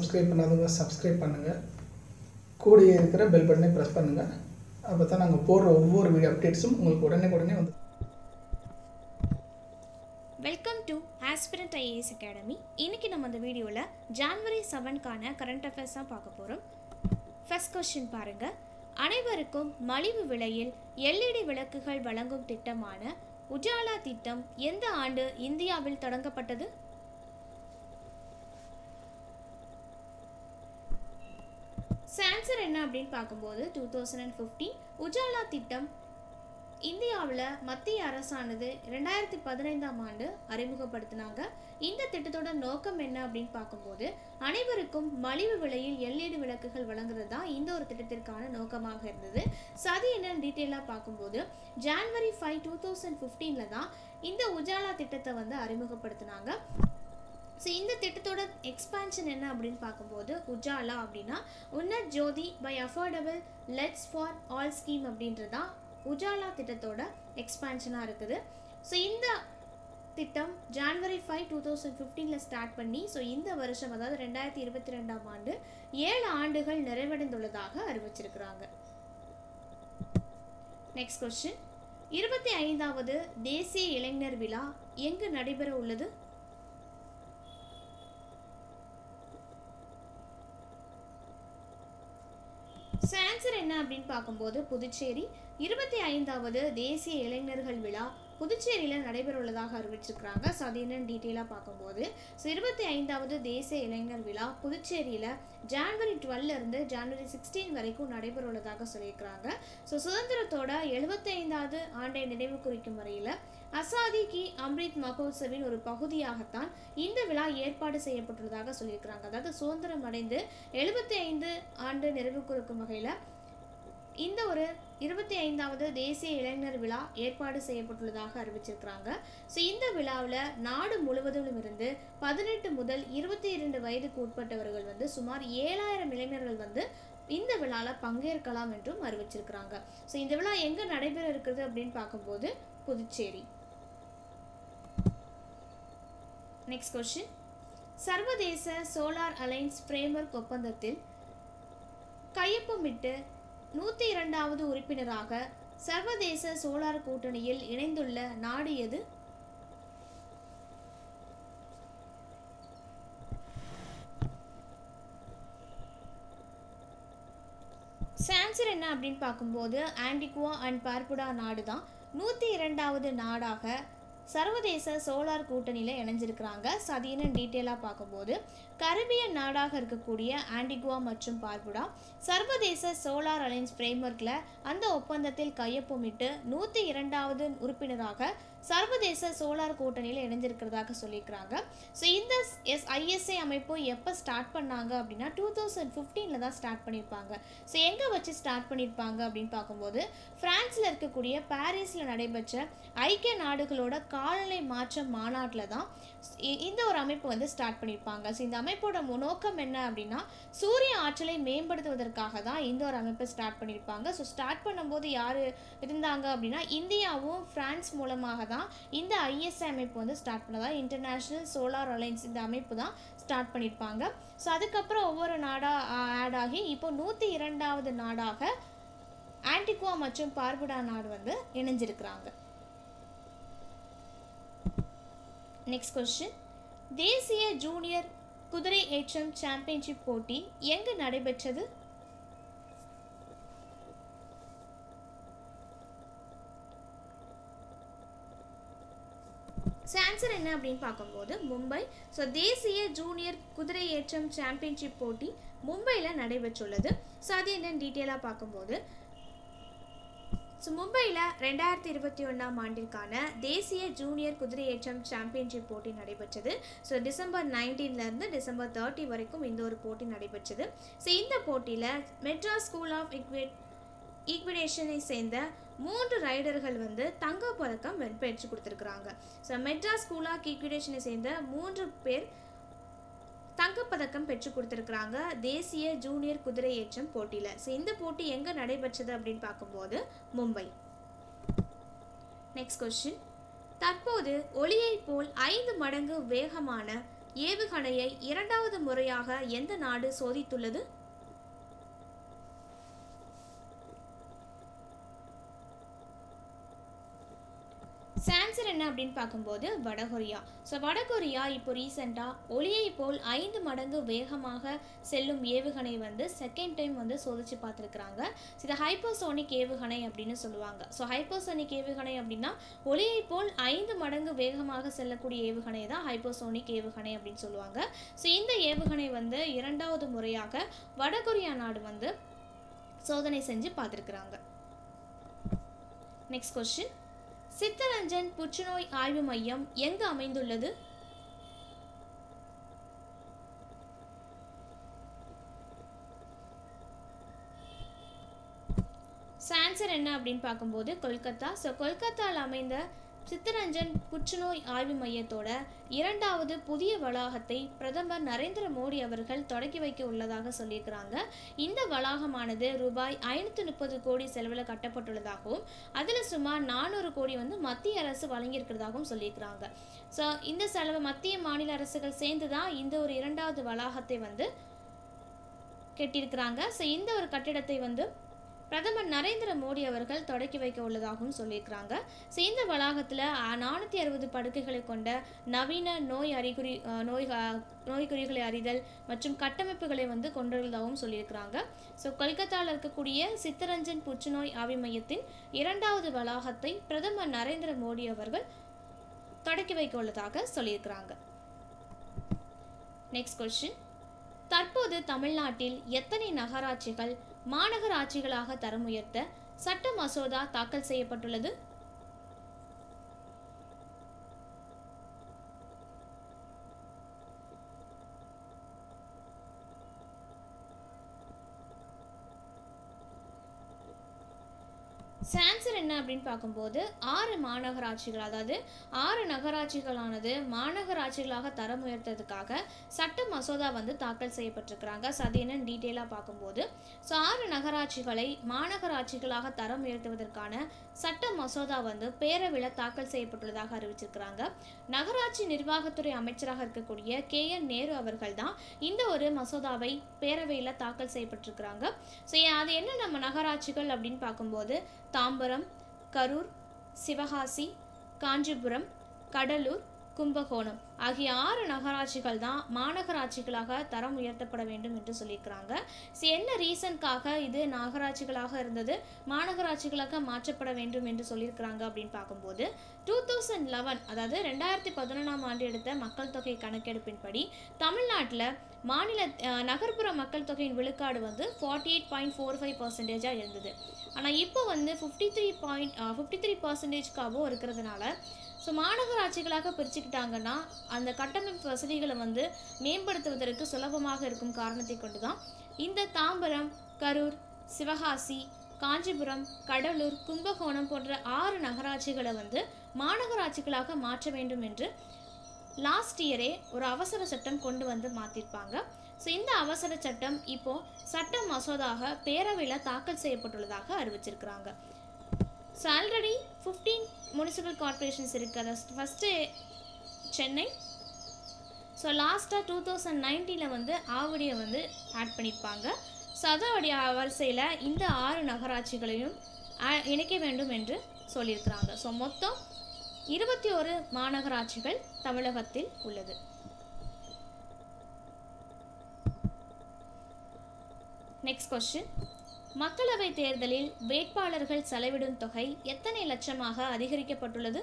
Subscribe பண்ணாதவங்க subscribe பண்ணுங்கள். கூடயே இருக்கிற பெல் பட்டனை ப்ரெஸ் பண்ணுங்கள். அப்போ தான் நாங்கள் போடுற ஒவ்வொரு வீடியோ அப்டேட்ஸும் உங்களுக்கு உடனே வந்து. Welcome to aspirant IAS academy. இன்றைக்கி நம்ம இந்த வீடியோவில் ஜான்வரி 7க்கான கரண்ட் அஃபேர்ஸ் தான் பார்க்க போகிறோம். ஃபர்ஸ்ட் கொஸ்டின் பாருங்கள். அனைவருக்கும் மலிவு விலையில் எல்இடி விளக்குகள் வழங்கும் திட்டமான உஜாலா திட்டம் எந்த ஆண்டு இந்தியாவில் தொடங்கப்பட்டது? ஆன்சர் என்ன அப்படின்னு பார்க்கும்போது 2015. உஜாலா திட்டம் இந்தியாவில் மத்திய அரசானது 2015ஆம் ஆண்டு அறிமுகப்படுத்தினாங்க. இந்த திட்டத்தோட நோக்கம் என்ன அப்படின்னு பார்க்கும்போது அனைவருக்கும் மலிவு விலையில் எல்இடி விளக்குகள் வழங்குறது தான் இந்த ஒரு திட்டத்திற்கான நோக்கமாக இருந்தது. அது என்னன்னு டீட்டெயிலாக பார்க்கும்போது ஜான்வரி 5, 2015 தான் இந்த உஜாலா திட்டத்தை வந்து அறிமுகப்படுத்தினாங்க. ஸோ இந்த திட்டத்தோட எக்ஸ்பான்ஷன் என்ன அப்படின்னு பார்க்கும்போது உஜாலா அப்படின்னா Unnat Jyoti by affordable LEDs for all scheme அப்படின்றது தான் உஜாலா திட்டத்தோட எக்ஸ்பான்ஷனாக இருக்குது. ஸோ இந்த திட்டம் ஜான்வரி 5, 2015 ஸ்டார்ட் பண்ணி ஸோ இந்த வருஷம் அதாவது 2022ஆம் ஆண்டு 7 ஆண்டுகள் நிறைவடைந்துள்ளதாக அறிவிச்சிருக்கிறாங்க. Next question. 25வது தேசிய இளைஞர் விழா எங்கு நடைபெற உள்ளது? ஆன்சர் என்ன அப்படின்னு பார்க்கும்போது புதுச்சேரி. 25வது தேசிய இளைஞர்கள் விழா புதுச்சேரியில் நடைபெற உள்ளதாக அறிவிச்சிருக்கிறாங்க. ஸோ அது என்னன்னு டீட்டெயிலாக பார்க்கும்போது 25வது தேசிய இளைஞர் விழா புதுச்சேரியில் ஜான்வரி 12 இருந்து ஜான்வரி 16 வரைக்கும் நடைபெற உள்ளதாக சொல்லியிருக்கிறாங்க. ஸோ சுதந்திரத்தோட 75வது ஆண்டை நினைவு குறிக்கும் வரையில் அசாதி கி அம்ரித் மகோத்சவின் ஒரு பகுதியாகத்தான் இந்த விழா ஏற்பாடு செய்யப்பட்டுள்ளதாக சொல்லியிருக்கிறாங்க. அதாவது சுதந்திரம் அடைந்து 75 ஆண்டு நிறைவு குறிக்கும் வகையில் இந்த ஒரு 25வது தேசிய இளைஞர் விழா ஏற்பாடு செய்யப்பட்டுள்ளதாக அறிவிச்சிருக்கிறாங்க. ஸோ இந்த விழாவில் நாடு முழுவதும் இருந்து 18 முதல் 22 வயதுக்கு உட்பட்டவர்கள் வந்து சுமார் 7000 இளைஞர்கள் வந்து இந்த விழாவில் பங்கேற்கலாம் என்றும் அறிவிச்சிருக்கிறாங்க. ஸோ இந்த விழா எங்கே நடைபெற இருக்குது அப்படின்னு பார்க்கும்போது புதுச்சேரி. Next question. சர்வதேச சோலார் அலைன்ஸ் ஃப்ரேம்வொர்க் ஒப்பந்தத்தில் கையொப்பமிட்டு 102வது உறுப்பினராக சர்வதேச சோலார் கூட்டணியில் இணைந்துள்ள நாடு எது? ஆன்சர் என்ன அப்படின்னு பார்க்கும்போது ஆன்டிகுவா அண்ட் பார்புடா நாடு தான் 102வது நாடாக சர்வதேச சோலார் கூட்டணியில் இணைஞ்சிருக்கிறாங்க. ஸோ அது என்ன டீட்டெயிலாக பார்க்கும்போது கரிபியன் நாடாக இருக்கக்கூடிய ஆன்டிகுவா மற்றும் பார்புடா சர்வதேச சோலார் அலைன்ஸ் ஃப்ரேம்வொர்க்கில் அந்த ஒப்பந்தத்தில் கையொப்பமிட்டு 102வது உறுப்பினராக சர்வதேச சோலார் கூட்டணியில் இணைஞ்சிருக்கிறதாக சொல்லியிருக்கிறாங்க. ஸோ இந்த ஐஎஸ்ஏ அமைப்பு எப்போ ஸ்டார்ட் பண்ணாங்க அப்படின்னா 2015 தான் ஸ்டார்ட் பண்ணியிருப்பாங்க. ஸோ எங்கே வச்சு ஸ்டார்ட் பண்ணியிருப்பாங்க அப்படின்னு பார்க்கும்போது ஃப்ரான்ஸில் இருக்கக்கூடிய பாரிஸில் நடைபெற்ற ஐக்கிய நாடுகளோட காலநிலை மாற்ற மாநாட்டில் தான் இந்த ஒரு அமைப்பு வந்து ஸ்டார்ட் பண்ணியிருப்பாங்க. ஸோ இந்த அமைப்போட நோக்கம் என்ன அப்படின்னா சூரிய ஆற்றலை மேம்படுத்துவதற்காக தான் இந்த ஒரு அமைப்பை ஸ்டார்ட் பண்ணியிருப்பாங்க. ஸோ ஸ்டார்ட் பண்ணும்போது யார் இருந்தாங்க அப்படின்னா இந்தியாவும் ஃப்ரான்ஸ் மூலமாக தான் இந்த ஐஎஸ்ஐ அமைப்பு வந்து ஸ்டார்ட் பண்ணதா இன்டர்நேஷ்னல் சோலார் அலைன்ஸ் இந்த அமைப்பு தான் ஸ்டார்ட் பண்ணியிருப்பாங்க. ஸோ அதுக்கப்புறம் ஒவ்வொரு நாடாக ஆட் ஆகி இப்போ 102வது நாடாக ஆன்டிகுவா மற்றும் பார்புடா நாடு வந்து இணைஞ்சிருக்கிறாங்க. Next question. தேசிய ஜூனியர் குதிரை ஏற்றம் சாம்பியன்ஷிப் போட்டி எங்கு நடைபெற்றது? ஆன்சர் என்ன அப்படின்னு பார்க்கும்போது மும்பை. ஸோ தேசிய ஜூனியர் குதிரை ஏற்றம் சாம்பியன்ஷிப் போட்டி மும்பையில் நடைபெற்றுள்ளது. ஸோ அது என்னன்னு டீட்டெயிலாக பார்க்கும்போது ஸோ மும்பையில் 2021ஆம் ஆண்டிற்கான தேசிய ஜூனியர் குதிரையேற்றம் சாம்பியன்ஷிப் போட்டி நடைபெற்றது. ஸோ டிசம்பர் 19 டிசம்பர் 30 வரைக்கும் இந்த ஒரு போட்டி நடைபெற்றது. ஸோ இந்த போட்டியில் மெட்ராஸ் ஸ்கூல் ஆஃப் ஈக்விடேஷனை சேர்ந்த 3 ரைடர்கள் வந்து தங்கப்பதக்கம் பெற்று கொடுத்துருக்குறாங்க. ஸோ மெட்ராஸ் ஸ்கூல் ஆஃப் ஈக்விடேஷனை சேர்ந்த 3 பேர் தங்கப்பதக்கம் பெற்று கொடுத்துருக்குறாங்க தேசிய ஜூனியர் குதிரை ஏற்றம் போட்டியில். ஸோ இந்த போட்டி எங்கே நடைபெற்றது அப்படின்னு பார்க்கும்போது மும்பை. Next question. தற்போது ஒளியை போல் 5 மடங்கு வேகமான ஏவுகணையை இரண்டாவது முறையாக எந்த நாடு சோதித்துள்ளது? ஆன்சர் என்ன அப்படின்னு பார்க்கும்போது வடகொரியா. ஸோ வடகொரியா இப்போ ரீசெண்டாக ஒளியை போல் 5 மடங்கு வேகமாக செல்லும் ஏவுகணை வந்து செகண்ட் டைம் வந்து சோதிச்சு பார்த்துருக்குறாங்க. இதை ஹைப்பர்சோனிக் ஏவுகணை அப்படின்னு சொல்லுவாங்க. ஸோ ஹைப்பர்சோனிக் ஏவுகணை அப்படின்னா ஒளியை போல் 5 மடங்கு வேகமாக செல்லக்கூடிய ஏவுகணை தான் ஹைப்பர்சோனிக் ஏவுகணை அப்படின்னு சொல்லுவாங்க. ஸோ இந்த ஏவுகணை வந்து இரண்டாவது முறையாக வடகொரியா நாடு வந்து சோதனை செஞ்சு பார்த்துருக்குறாங்க. நெக்ஸ்ட் கொஸ்டின், சித்தரஞ்சன் புற்றுநோய் ஆய்வு மையம் எங்கு அமைந்துள்ளது? ஆன்சர் என்ன அப்படின்னு பார்க்கும்போது கொல்கத்தா. ஸோ கொல்கத்தாவில் அமைந்த சித்தரஞ்சன் புற்றுநோய் ஆய்வு மையத்தோட இரண்டாவது புதிய வளாகத்தை பிரதமர் நரேந்திர மோடி அவர்கள் தொடக்கி வைக்க உள்ளதாக சொல்லியிருக்கிறாங்க. இந்த வளாகமானது ரூபாய் 530 கோடி செலவில் கட்டப்பட்டுள்ளதாகவும் அதில் சுமார் 400 கோடி வந்து மத்திய அரசு வழங்கியிருக்கிறதாகவும் சொல்லியிருக்கிறாங்க. ஸோ இந்த செலவு மத்திய மாநில அரசுகள் சேர்ந்து தான் இந்த ஒரு இரண்டாவது வளாகத்தை வந்து கட்டியிருக்கிறாங்க. ஸோ இந்த ஒரு கட்டிடத்தை வந்து பிரதமர் நரேந்திர மோடி அவர்கள் தொடக்கி வைக்க உள்ளதாகவும் சொல்லியிருக்கிறாங்க. ஸோ இந்த வளாகத்தில் 460 படுக்கைகளை கொண்ட நவீன நோய்க்குறிகளை அறிதல் மற்றும் கட்டமைப்புகளை வந்து கொண்டுள்ளதாகவும் சொல்லியிருக்கிறாங்க. ஸோ கொல்கத்தாவில் இருக்கக்கூடிய சித்தரஞ்சன் புற்றுநோய் ஆய்வு மையத்தின் இரண்டாவது வளாகத்தை பிரதமர் நரேந்திர மோடி அவர்கள் தொடக்கி வைக்க உள்ளதாக சொல்லியிருக்கிறாங்க. நெக்ஸ்ட் கொஸ்டின், தற்போது தமிழ்நாட்டில் எத்தனை நகராட்சிகள் மாநகராட்சிகளாக தரம் உயர்த்த சட்ட மசோதா தாக்கல் செய்யப்பட்டுள்ளது? ஆன்சர் என்ன அப்படின்னு பார்க்கும்போது 6 மாநகராட்சிகள், அதாவது 6 நகராட்சிகளானது மாநகராட்சிகளாக தரம் உயர்த்ததுக்காக சட்ட மசோதா வந்து தாக்கல் செய்யப்பட்டிருக்கிறாங்க. ஸோ அது என்னன்னு டீட்டெயிலாக பார்க்கும்போது, ஸோ 6 நகராட்சிகளை மாநகராட்சிகளாக தரம் உயர்த்துவதற்கான சட்ட மசோதா வந்து பேரவையில் தாக்கல் செய்யப்பட்டுள்ளதாக அறிவிச்சிருக்கிறாங்க. நகராட்சி நிர்வாகத்துறை அமைச்சராக இருக்கக்கூடிய KN நேரு அவர்கள் தான் இந்த ஒரு மசோதாவை பேரவையில் தாக்கல் செய்யப்பட்டிருக்கிறாங்க. ஸோ அது என்ன நம்ம நகராட்சிகள் அப்படின்னு பார்க்கும்போது தாம்பரம், கரூர், சிவகாசி, காஞ்சிபுரம், கடலூர், கும்பகோணம் ஆகிய 6 நகராட்சிகள் தான் மாநகராட்சிகளாக தரம் உயர்த்தப்பட வேண்டும் என்று சொல்லியிருக்கிறாங்க. ஸோ என்ன ரீசனுக்காக இது நகராட்சிகளாக இருந்தது மாநகராட்சிகளாக மாற்றப்பட வேண்டும் என்று சொல்லியிருக்கிறாங்க அப்படின்னு பார்க்கும்போது 2011, அதாவது 2011ஆம் ஆண்டு எடுத்த மக்கள் தொகை கணக்கெடுப்பின்படி தமிழ்நாட்டில் மாநில நகர்ப்புற மக்கள் தொகையின் விழுக்காடு வந்து 48.45% இருந்தது. ஆனால் இப்போ வந்து 53.53%க்காகவும் இருக்கிறதுனால ஸோ மாநகராட்சிகளாக பிரிச்சுக்கிட்டாங்கன்னா அந்த கட்டமைப்பு வசதிகளை வந்து மேம்படுத்துவதற்கு சுலபமாக இருக்கும் காரணத்தை கொண்டு தான் இந்த தாம்பரம், கரூர், சிவகாசி, காஞ்சிபுரம், கடலூர், கும்பகோணம் போன்ற 6 நகராட்சிகளை வந்து மாநகராட்சிகளாக மாற்ற வேண்டும் என்று லாஸ்ட் இயரே ஒரு அவசர சட்டம் கொண்டு வந்து மாற்றிருப்பாங்க. ஸோ இந்த அவசர சட்டம் இப்போது சட்ட மசோதாக பேரவையில் தாக்கல் செய்யப்பட்டுள்ளதாக அறிவிச்சிருக்கிறாங்க. ஸோ ஆல்ரெடி 15 முனிசிபல் கார்பரேஷன்ஸ் இருக்குது. அதை ஃபஸ்ட்டு சென்னை, ஸோ லாஸ்ட்டாக 2019 வந்து ஆவடியை வந்து ஆட் பண்ணியிருப்பாங்க. ஸோ அதோடைய வரிசையில் இந்த 6 நகராட்சிகளையும் இணைக்க வேண்டும் என்று சொல்லியிருக்கிறாங்க. ஸோ மொத்தம் 21 மாநகராட்சிகள் தமிழகத்தில் உள்ளது. நெக்ஸ்ட் கொஸ்டின், மக்களவைத் தேர்தலில் வேட்பாளர்கள் செலவிடும் தொகை எத்தனை லட்சமாக அதிகரிக்கப்பட்டுள்ளது?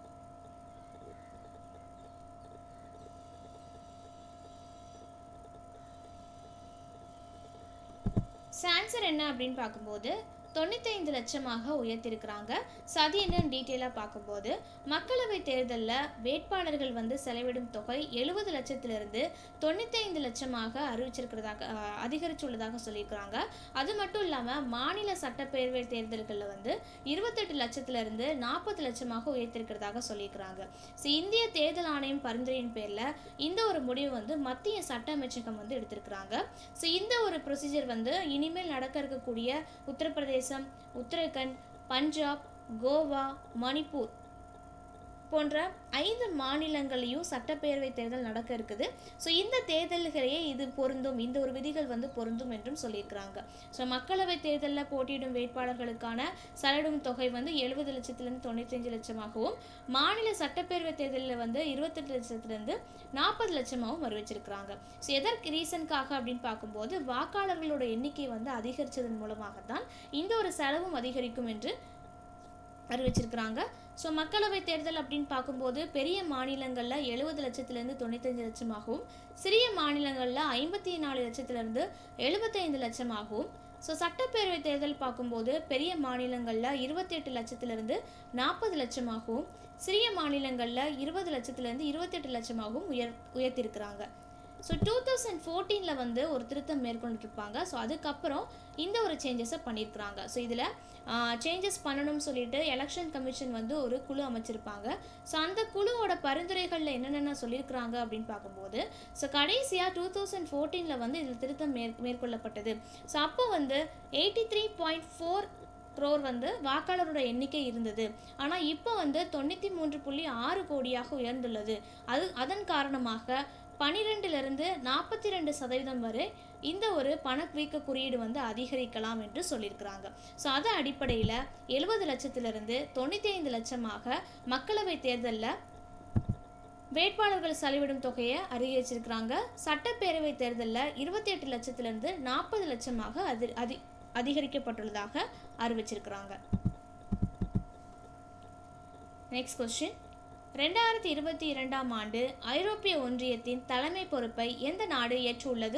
ஆன்சர் என்ன அப்படின்னு பார்க்கும்போது 95 லட்சமாக உயர்த்திருக்கிறாங்க. ஸோ அது என்னன்னு டீட்டெயிலாக பார்க்கும்போது மக்களவை தேர்தலில் வேட்பாளர்கள் வந்து செலவிடும் தொகை 70 லட்சத்திலிருந்து 95 லட்சமாக அதிகரிச்சுள்ளதாக சொல்லியிருக்கிறாங்க. அது மட்டும் இல்லாமல் மாநில சட்டப்பேரவை தேர்தல்களில் வந்து 28 லட்சத்திலிருந்து 40 லட்சமாக உயர்த்திருக்கிறதாக சொல்லியிருக்கிறாங்க. ஸோ இந்திய தேர்தல் ஆணையம் பரிந்துரையின் பேரில் இந்த ஒரு முடிவு வந்து மத்திய சட்ட அமைச்சகம் வந்து எடுத்திருக்கிறாங்க. ஸோ இந்த ஒரு ப்ரொசீஜர் வந்து இனிமேல் நடக்க இருக்கக்கூடிய உத்தரப்பிரதேசம், உத்தரகண்ட், பஞ்சாப், கோவா, மணிப்பூர் போன்ற 5 மாநிலங்களையும் சட்டப்பேரவை தேர்தல் நடக்க இருக்குது. ஸோ இந்த தேர்தல்களையே இது பொருந்தும், இந்த ஒரு விதிகள் வந்து பொருந்தும் என்றும் சொல்லியிருக்கிறாங்க. ஸோ மக்களவை தேர்தலில் போட்டியிடும் வேட்பாளர்களுக்கான சலடும் தொகை வந்து 70 லட்சத்திலிருந்து 95 லட்சமாகவும், மாநில சட்டப்பேரவை தேர்தலில் வந்து 28 லட்சத்திலிருந்து 40 லட்சமாகவும் அறிவிச்சிருக்கிறாங்க. ஸோ எதற்கு ரீசனுக்காக அப்படின்னு பார்க்கும்போது வாக்காளர்களோட எண்ணிக்கை வந்து அதிகரித்ததன் மூலமாகத்தான் இந்த ஒரு செலவும் அதிகரிக்கும் என்று அறிவிச்சிருக்கிறாங்க. ஸோ மக்களவை தேர்தல் அப்படின்னு பார்க்கும்போது பெரிய மாநிலங்களில் 70 லட்சத்திலேருந்து 95 லட்சமாகவும், சிறிய மாநிலங்களில் 54 லட்சத்திலேருந்து 75 லட்சமாகவும், ஸோ சட்டப்பேரவை தேர்தல் பார்க்கும்போது பெரிய மாநிலங்களில் 28 லட்சத்திலேருந்து 40 லட்சமாகவும், சிறிய மாநிலங்களில் 20 லட்சத்திலேருந்து 28 லட்சமாகவும் உயர்த்திருக்கிறாங்க. ஸோ 2014 வந்து ஒரு திருத்தம் மேற்கொண்டுருப்பாங்க. ஸோ அதுக்கப்புறம் இந்த ஒரு சேஞ்சஸை பண்ணியிருக்கிறாங்க. ஸோ இதில் சேஞ்சஸ் பண்ணணும்னு சொல்லிட்டு எலெக்ஷன் கமிஷன் வந்து ஒரு குழு அமைச்சிருப்பாங்க. ஸோ அந்த குழுவோட பரிந்துரைகளில் என்னென்ன சொல்லியிருக்கிறாங்க அப்படின்னு பார்க்கும்போது, ஸோ கடைசியாக 2014 வந்து இதில் திருத்தம் மேற்கொள்ளப்பட்டது. ஸோ அப்போ வந்து 83.4 crore வந்து வாக்காளரோட எண்ணிக்கை இருந்தது. ஆனால் இப்போ வந்து 93.6 கோடியாக உயர்ந்துள்ளது. அதன் காரணமாக 12லிருந்து 42% வரை இந்த ஒரு பணவீக்க குறியீடு வந்து அதிகரிக்கலாம் என்று சொல்லியிருக்கிறாங்க. ஸோ அது அடிப்படையில் 70 லட்சத்திலிருந்து 95 லட்சமாக மக்களவை தேர்தலில் வேட்பாளர்கள் செலவிடும் தொகையை அதிகரிச்சிருக்கிறாங்க. சட்டப்பேரவை தேர்தலில் 28 லட்சத்திலிருந்து 40 லட்சமாக அதிகரிக்கப்பட்டுள்ளதாக அறிவிச்சிருக்கிறாங்க. நெக்ஸ்ட் கொஸ்டின், 2022ஆம் ஆண்டு ஐரோப்பிய ஒன்றியத்தின் தலைமை பொறுப்பை எந்த நாடு ஏற்றுள்ளது?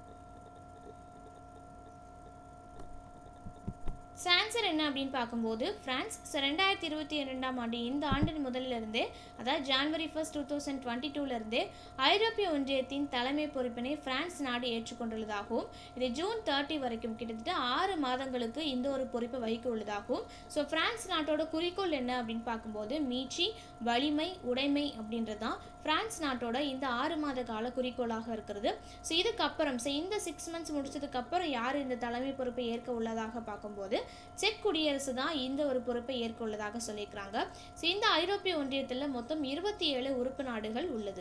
ஆன்சர் என்ன அப்படின்னு பார்க்கும்போது பிரான்ஸ். 2022ஆம் ஆண்டு இந்த ஆண்டின் முதலிலிருந்தே, அதாவது ஜனவரி 1, 2022 ஐரோப்பிய ஒன்றியத்தின் தலைமை பொறுப்பினை பிரான்ஸ் நாடு ஏற்றுக்கொண்டுள்ளதாகவும், இது ஜூன் 30 வரைக்கும் கிட்டத்தட்ட 6 மாதங்களுக்கு இந்த ஒரு பொறுப்பை வகிக்க உள்ளதாகவும். ஸோ பிரான்ஸ் நாட்டோட குறிக்கோள் என்ன அப்படின்னு பார்க்கும்போது மீட்சி, வலிமை, உடைமை அப்படின்றதான் பிரான்ஸ் நாட்டோட இந்த 6 மாத கால குறிக்கோளாக இருக்கிறது. ஸோ இதுக்கப்புறம் இந்த 6 மந்த்ஸ் முடிச்சதுக்கப்புறம் யார் இந்த தலைமை பொறுப்பை ஏற்க உள்ளதாக பார்க்கும்போது செக் குடியரசு தான் இந்த ஒரு பொறுப்பை ஏற்க உள்ளதாக சொல்லியிருக்கிறாங்க. ஸோ இந்த ஐரோப்பிய ஒன்றியத்தில் மொத்தம் 27 உறுப்பு நாடுகள் உள்ளது.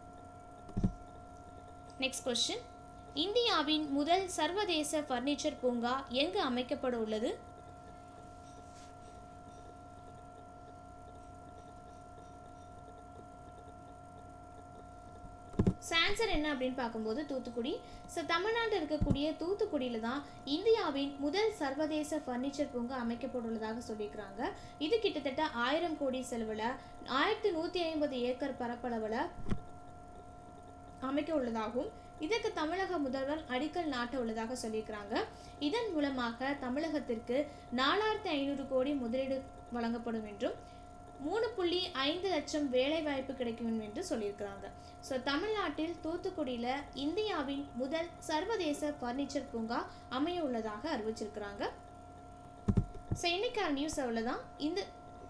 நெக்ஸ்ட் கொஸ்டின், இந்தியாவின் முதல் சர்வதேச ஃபர்னிச்சர் பூங்கா எங்கு அமைக்கப்பட உள்ளது? ஆன்சர் என்ன அப்படின்னு பார்க்கும்போது தூத்துக்குடி. ஸோ தமிழ்நாட்டில் இருக்கக்கூடிய தூத்துக்குடியில் தான் இந்தியாவின் முதல் சர்வதேச ஃபர்னிச்சர் பூங்கா அமைக்கப்பட்டுள்ளதாக சொல்லியிருக்கிறாங்க. இது கிட்டத்தட்ட 1000 கோடி செலவில் 1150 ஏக்கர் பரப்பளவில் அமைக்க உள்ளதாகவும், இதற்கு தமிழக முதல்வர் அடிக்கல் நாட்ட உள்ளதாக சொல்லியிருக்கிறாங்க. இதன் மூலமாக தமிழகத்திற்கு 4500 கோடி முதலீடு வழங்கப்படும் என்றும் 3.5 லட்சம் வேலை வாய்ப்பு கிடைக்கும் என்று சொல்லியிருக்கிறாங்க. ஸோ தமிழ்நாட்டில் தூத்துக்குடியில் இந்தியாவின் முதல் சர்வதேச ஃபர்னிச்சர் பூங்கா அமைய உள்ளதாக அறிவிச்சிருக்கிறாங்க. ஸோ இன்னைக்கான நியூஸ் அவ்வளோதான். இந்த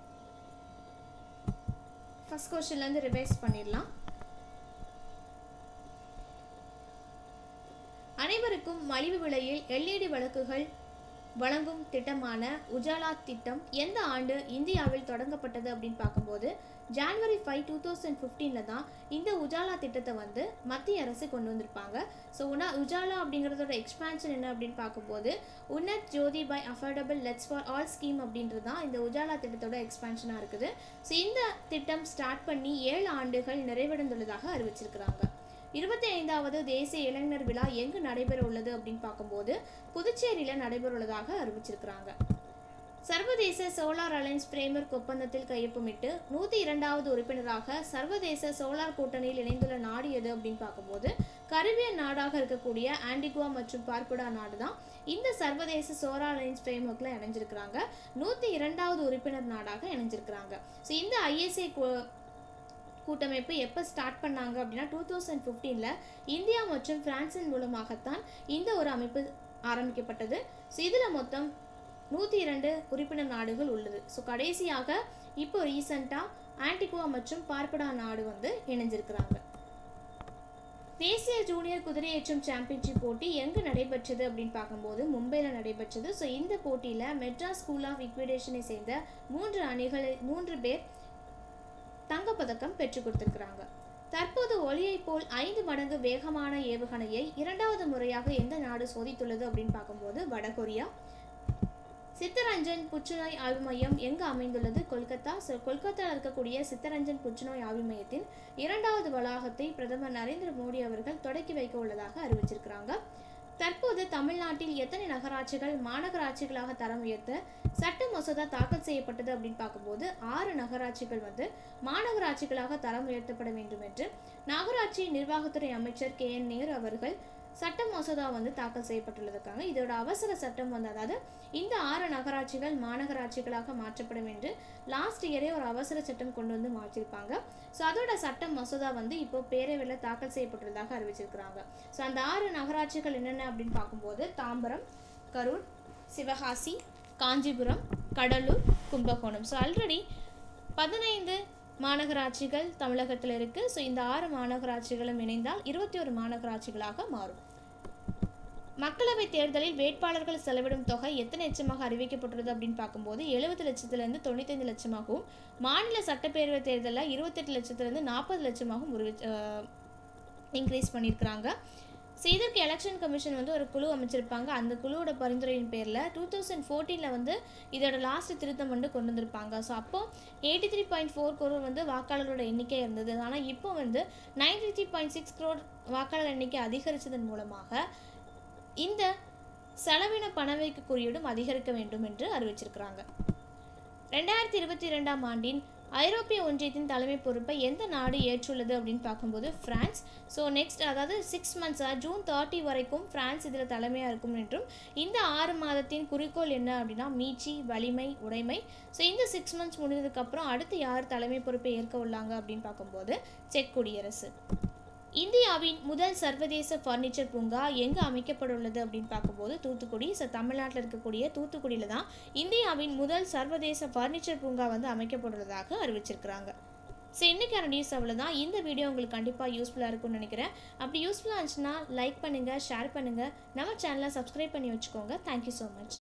ஃபர்ஸ்ட் கொஸ்டின்லேருந்து ரிவைஸ் பண்ணிடலாம். அனைவருக்கும் மலிவு விலையில் LED விளக்குகள் வழங்கும் திட்டமான உஜாலா திட்டம் எந்த ஆண்டு இந்தியாவில் தொடங்கப்பட்டது அப்படின்னு பார்க்கும்போது ஜனவரி 5, 2015 தான் இந்த உஜாலா திட்டத்தை வந்து மத்திய அரசு கொண்டு வந்திருப்பாங்க. ஸோ உஜாலா அப்படிங்கிறதோட எக்ஸ்பான்ஷன் என்ன அப்படின்னு பார்க்கும்போது Unnat Jyoti by affordable LEDs for all scheme அப்படின்றது தான் இந்த உஜாலா திட்டத்தோட எக்ஸ்பான்ஷனாக இருக்குது. ஸோ இந்த திட்டம் ஸ்டார்ட் பண்ணி 7 ஆண்டுகள் நிறைவடைந்துள்ளதாக அறிவிச்சிருக்கிறாங்க. 25வது தேசிய இளைஞர் விழா எங்கு நடைபெற உள்ளது அப்படின்னு பார்க்கும்போது புதுச்சேரியில் நடைபெற உள்ளதாக அறிவிச்சிருக்கிறாங்க. சர்வதேச சோலார் அலையன்ஸ் பிரேம்வொர்க் ஒப்பந்தத்தில் கையொப்பமிட்டு 102வது உறுப்பினராக சர்வதேச சோலார் கூட்டணியில் இணைந்துள்ள நாடு எது அப்படின்னு பார்க்கும்போது கரிபியன் நாடாக இருக்கக்கூடிய ஆன்டிகுவா மற்றும் பார்புடா நாடு தான் இந்த சர்வதேச சோலார் அலையன்ஸ் பிரேம்வொர்க்கில் இணைஞ்சிருக்கிறாங்க. 102வது உறுப்பினர் நாடாக இணைஞ்சிருக்கிறாங்க. ஸோ இந்த ISA கூட்டமைப்பு எப்போ ஸ்டார்ட் பண்ணாங்க அப்படின்னா 2015 இந்தியா மற்றும் பிரான்சின் மூலமாகத்தான் இந்த ஒரு அமைப்பு ஆரம்பிக்கப்பட்டது. ஸோ இதில் மொத்தம் 102 உறுப்பினர் நாடுகள் உள்ளது. ஸோ கடைசியாக இப்போ ரீசெண்டாக ஆன்டிகுவா மற்றும் பார்புடா நாடு வந்து இணைஞ்சிருக்கிறாங்க. தேசிய ஜூனியர் குதிரையேற்றும் சாம்பியன்ஷிப் போட்டி எங்கு நடைபெற்றது அப்படின்னு பார்க்கும்போது மும்பையில் நடைபெற்றது. ஸோ இந்த போட்டியில் மெட்ராஸ் ஸ்கூல் ஆஃப் ஈக்விடேஷனை சேர்ந்த 3 பேர் தங்கப்பதக்கம் பெற்றுக் கொடுத்திருக்கிறாங்க. தற்போது ஒளியை போல் 5 மடங்கு வேகமான ஏவுகணையை 2வது முறையாக எந்த நாடு சோதித்துள்ளது அப்படின்னு பார்க்கும்போது வடகொரியா. சித்தரஞ்சன் புற்றுநோய் ஆய்வு மையம் எங்கு அமைந்துள்ளது? கொல்கத்தா. கொல்கத்தாவில் இருக்கக்கூடிய சித்தரஞ்சன் புற்றுநோய் ஆய்வு மையத்தின் 2வது வளாகத்தை பிரதமர் நரேந்திர மோடி அவர்கள் தொடக்கி வைக்க உள்ளதாக அறிவிச்சிருக்கிறாங்க. தற்போது தமிழ்நாட்டில் எத்தனை நகராட்சிகள் மாநகராட்சிகளாக தரம் உயர்த்த சட்ட மசோதா தாக்கல் செய்யப்பட்டது அப்படின்னு பார்க்கும்போது 6 நகராட்சிகள் மாநகராட்சிகளாக தரம் உயர்த்தப்பட வேண்டும் என்று நகராட்சி நிர்வாகத்துறை அமைச்சர் KN நேரு அவர்கள் சட்ட மசோதா தாக்கல் செய்யப்பட்டுள்ளதுக்காக இதோட அவசர சட்டம் அதாவது இந்த 6 நகராட்சிகள் மாநகராட்சிகளாக மாற்றப்படும் என்று லாஸ்ட் இயரே ஒரு அவசர சட்டம் கொண்டு மாற்றிருப்பாங்க. ஸோ அதோட சட்ட மசோதா இப்போ பேரவையில் தாக்கல் செய்யப்பட்டுள்ளதாக அறிவிச்சிருக்கிறாங்க. ஸோ அந்த 6 நகராட்சிகள் என்னென்ன அப்படின்னு பார்க்கும்போது தாம்பரம், கரூர், சிவகாசி, காஞ்சிபுரம், கடலூர், கும்பகோணம். ஸோ ஆல்ரெடி 15 மாநகராட்சிகள் தமிழகத்தில் இருக்குது. ஸோ இந்த 6 மாநகராட்சிகளும் இணைந்தால் 21 மாநகராட்சிகளாக மாறும். மக்களவை தேர்தலில் வேட்பாளர்கள் செலவிடும் தொகை எத்தனை லட்சமாக அறிவிக்கப்பட்டுள்ளது அப்படின்னு பார்க்கும்போது 70 லட்சத்திலிருந்து 95 லட்சமாகவும், மாநில சட்டப்பேரவை தேர்தலில் 28 லட்சத்திலிருந்து 40 லட்சமாகவும் இன்க்ரீஸ் பண்ணியிருக்கிறாங்க. ஸோ இதற்கு எலெக்ஷன் கமிஷன் ஒரு குழு அமைச்சிருப்பாங்க. அந்த குழுவோட பரிந்துரையின் பேரில் 2014 இதோட லாஸ்ட் திருத்தம் கொண்டு வந்திருப்பாங்க. ஸோ அப்போது 83.4 crore வாக்காளரோட எண்ணிக்கை இருந்தது. ஆனால் இப்போ 93.6 crore வாக்காளர் எண்ணிக்கை அதிகரித்ததன் மூலமாக இந்த செலவின பணவீக்க குறியீடும் அதிகரிக்க வேண்டும் என்று அறிவிச்சிருக்கிறாங்க. 2022ஆம் ஆண்டின் ஐரோப்பிய ஒன்றியத்தின் தலைமை பொறுப்பை எந்த நாடு ஏற்றுள்ளது அப்படின்னு பார்க்கும்போது பிரான்ஸ். ஸோ நெக்ஸ்ட் அதாவது 6 months ஜூன் 30 வரைக்கும் பிரான்ஸ் இதில் தலைமையாக இருக்கும் என்றும் இந்த 6 மாதத்தின் குறிக்கோள் என்ன அப்படின்னா மீட்சி, வலிமை, உடைமை. ஸோ இந்த 6 months முடிந்ததுக்கப்புறம் அடுத்து யார் தலைமை பொறுப்பை ஏற்க உள்ளாங்க அப்படின்னு பார்க்கும்போது செக் குடியரசு. இந்தியாவின் முதல் சர்வதேச ஃபர்னிச்சர் பூங்கா எங்கே அமைக்கப்பட்டுள்ளது அப்படின்னு பார்க்கும்போது தூத்துக்குடி. ஸோ தமிழ்நாட்டில் இருக்கக்கூடிய தூத்துக்குடியில் தான் இந்தியாவின் முதல் சர்வதேச ஃபர்னிச்சர் பூங்கா அமைக்கப்பட்டுள்ளதாக அறிவிச்சிருக்கிறாங்க. ஸோ இன்றைக்கான நியூஸ் அவ்வளோதான். இந்த வீடியோ உங்களுக்கு கண்டிப்பாக யூஸ்ஃபுல்லாக இருக்கும்னு நினைக்கிறேன். அப்படி யூஸ்ஃபுல்லாக இருந்துச்சுன்னா லைக் பண்ணுங்கள், ஷேர் பண்ணுங்கள், நம்ம சேனலை சப்ஸ்கிரைப் பண்ணி வச்சுக்கோங்க. Thank you so much.